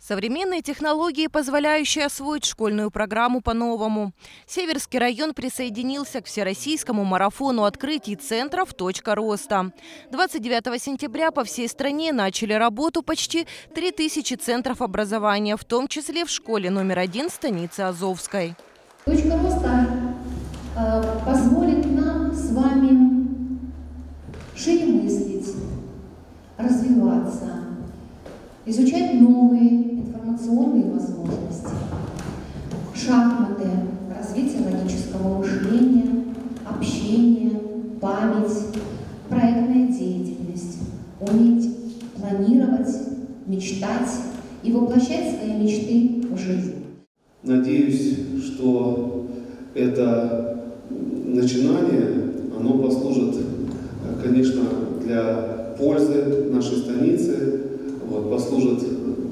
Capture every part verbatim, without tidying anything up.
Современные технологии, позволяющие освоить школьную программу по-новому. Северский район присоединился к всероссийскому марафону открытий центров «Точка роста». двадцать девятого сентября по всей стране начали работу почти три тысячи центров образования, в том числе в школе номер один станицы Азовской. «Точка роста» э, позволит нам с вами шире мыслить, развиваться, изучать новые информационные возможности, шахматы, развитие логического мышления, общение, память, проектная деятельность, уметь планировать, мечтать и воплощать свои мечты в жизнь. Надеюсь, что это начинание, оно послужит, конечно, для пользы нашей станицы, вот, послужит,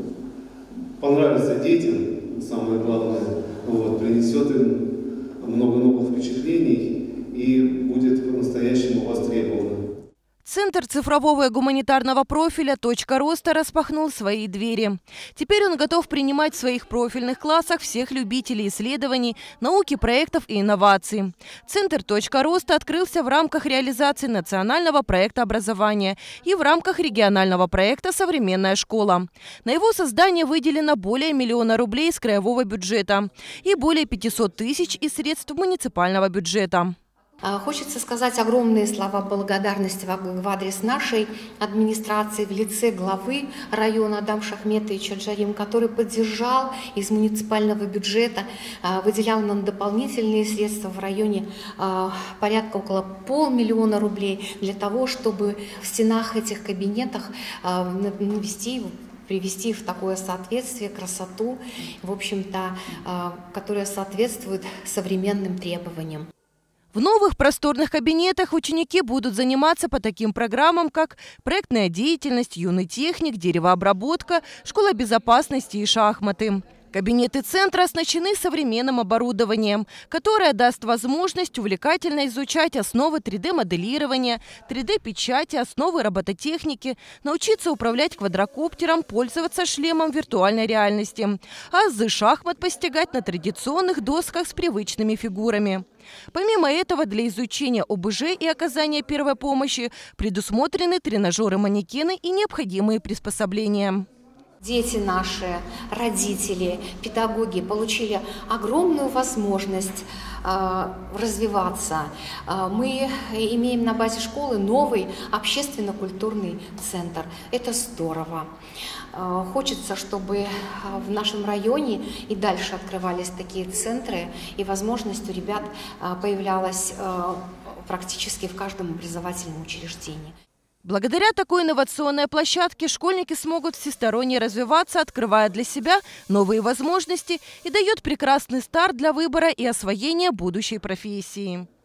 понравится детям, самое главное, вот, принесет им много новых впечатлений и будет по-настоящему востребовано. Центр цифрового и гуманитарного профиля «Точка роста» распахнул свои двери. Теперь он готов принимать в своих профильных классах всех любителей исследований, науки, проектов и инноваций. Центр «Точка роста» открылся в рамках реализации национального проекта образования и в рамках регионального проекта «Современная школа». На его создание выделено более миллиона рублей из краевого бюджета и более пятисот тысяч из средств муниципального бюджета. Хочется сказать огромные слова благодарности в адрес нашей администрации в лице главы района Адам Шахметовича Джарим, который поддержал из муниципального бюджета, выделял нам дополнительные средства в районе порядка около полмиллиона рублей для того, чтобы в стенах этих кабинетов навести привести в такое соответствие, красоту, в общем-то, которая соответствует современным требованиям. В новых просторных кабинетах ученики будут заниматься по таким программам, как проектная деятельность, юный техник, деревообработка, школа безопасности и шахматы. Кабинеты центра оснащены современным оборудованием, которое даст возможность увлекательно изучать основы три дэ моделирования, три дэ печати, основы робототехники, научиться управлять квадрокоптером, пользоваться шлемом виртуальной реальности, а азы шахмат постигать на традиционных досках с привычными фигурами. Помимо этого, для изучения о бэ жэ и оказания первой помощи предусмотрены тренажеры-манекены и необходимые приспособления. Дети наши, родители, педагоги получили огромную возможность э, развиваться. Э, мы имеем на базе школы новый общественно-культурный центр. Это здорово. Э, хочется, чтобы в нашем районе и дальше открывались такие центры, и возможность у ребят э, появлялась э, практически в каждом образовательном учреждении. Благодаря такой инновационной площадке школьники смогут всесторонне развиваться, открывая для себя новые возможности, и дает прекрасный старт для выбора и освоения будущей профессии.